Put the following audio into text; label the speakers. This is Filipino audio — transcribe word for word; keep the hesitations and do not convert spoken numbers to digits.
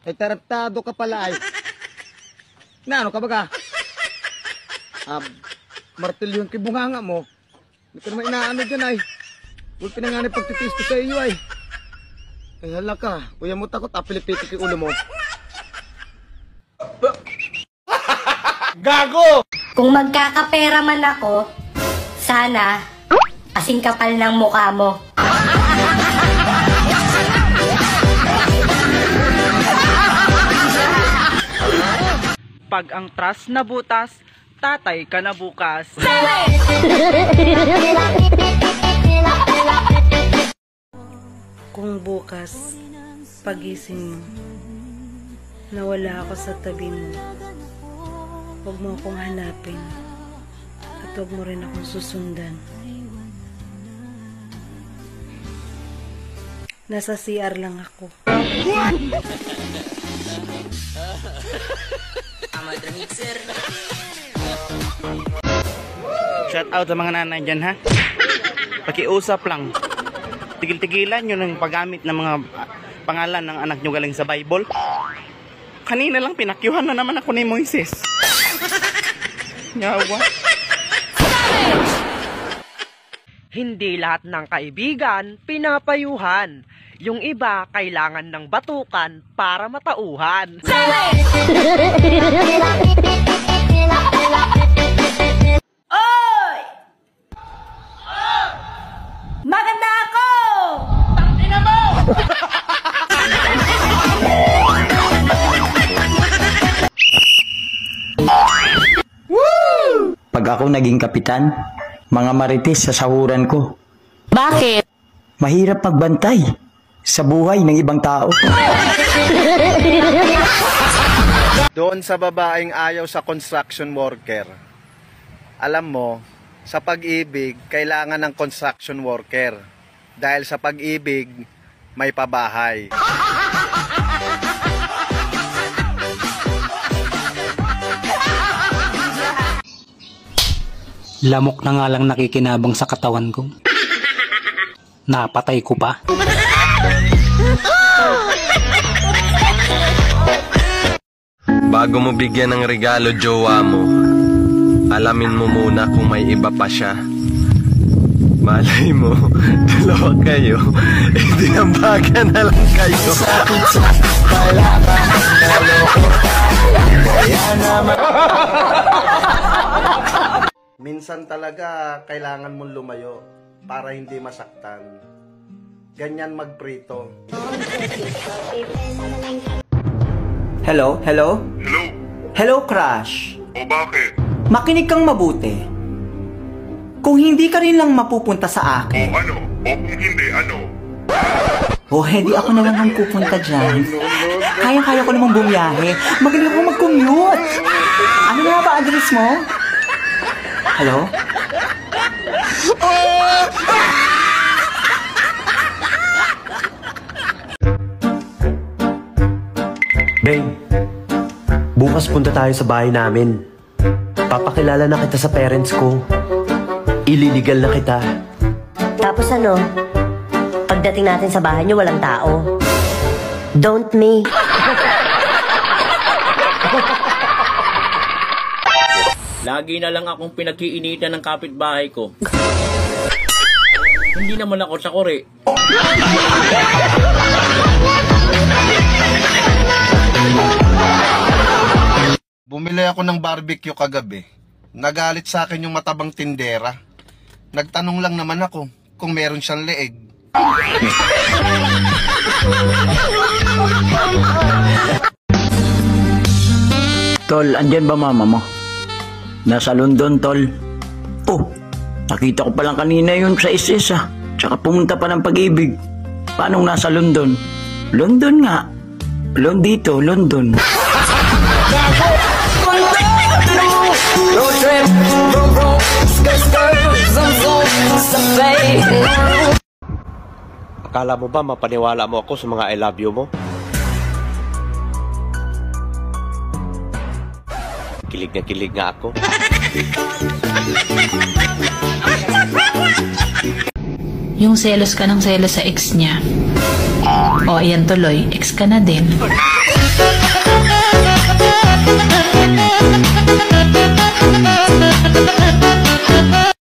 Speaker 1: Ay tarantado ka pala ay. Na ano ka baga? Ah, martilyo yung kibunganga mo. Hindi ka naman inaano dyan ay. Huwag pinanganay pagtitiis ko sa iyo ay. Ay hala ka, kuya mo takot, apilipiti ki ulo mo. Gago!
Speaker 2: Kung magkakapera man ako, sana kasing kapal ng mukha mo.
Speaker 3: Pag ang trust na butas, tatay ka na bukas.
Speaker 4: Kung bukas, pagising mo, nawala ako sa tabi mo, huwag mo akong hanapin at huwag mo rin akong susundan. Nasa C R lang ako.
Speaker 3: Shout out sa mga nanay dyan ha. Pakiusap lang. Tigil-tigilan nyo ng paggamit ng mga pangalan ng anak nyo galing sa Bible. Kanina lang pinakyuhan na naman ako ni Moises. Yawa.
Speaker 5: Hindi lahat ng kaibigan pinapayuhan. Yung iba kailangan ng batukan para matauhan.
Speaker 2: Oy! Maganda ako! Tangina mo!
Speaker 6: Pag ako naging kapitan, mga marites sa sahuran ko.
Speaker 2: Bakit?
Speaker 6: Mahirap pagbantay sa buhay ng ibang tao.
Speaker 1: Doon sa babaeng ayaw sa construction worker. Alam mo, sa pag-ibig, kailangan ng construction worker. Dahil sa pag-ibig, may pabahay.
Speaker 7: Lamok na nga lang nakikinabang sa katawan ko. Napatay ko pa.
Speaker 8: Bago mo bigyan ng regalo jowa mo, alamin mo muna kung may iba pa siya. Malay mo, dalawa kayo, itinambagan na lang kayo.
Speaker 1: Minsan talaga kailangan mong lumayo para hindi masaktan. Ganyan magprito.
Speaker 9: Hello? Hello?
Speaker 10: Hello?
Speaker 9: Hello, Crush.
Speaker 10: O bakit?
Speaker 9: Makinig kang mabuti. Kung hindi ka rin lang mapupunta sa akin.
Speaker 10: O ano? O kung hindi, ano?
Speaker 9: O, hindi ako na lang ang pupunta dyan. Kaya-kaya ko namang bumiyahe. Magaling ako mag-commute. Ano na ba address mo? Hello?
Speaker 11: Babe, bukas punta tayo sa bahay namin. Papakilala na kita sa parents ko. Ililigal na kita.
Speaker 2: Tapos ano? Pagdating natin sa bahay niyo, walang tao. Don't me.
Speaker 12: Lagi na lang akong pinag-iinitan ng kapitbahay ko. Hindi naman ako sa kore.
Speaker 1: Bumili ako ng barbecue kagabi. Nagalit sa akin yung matabang tindera. Nagtanong lang naman ako kung meron siyang leeg.
Speaker 6: Tol, andyan ba mama mo? Nasa London, tol. Oh, nakita ko palang kanina yun sa S S ah. Tsaka pumunta pa ng Pag-ibig. Paanong nasa London? London nga. London dito, London.
Speaker 11: Akala mo ba mapaniwala mo ako sa mga I love you mo? Kilig na kilig nga ako.
Speaker 13: Yung selos ka ng selos sa ex niya. O, ayan tuloy, ex ka na din.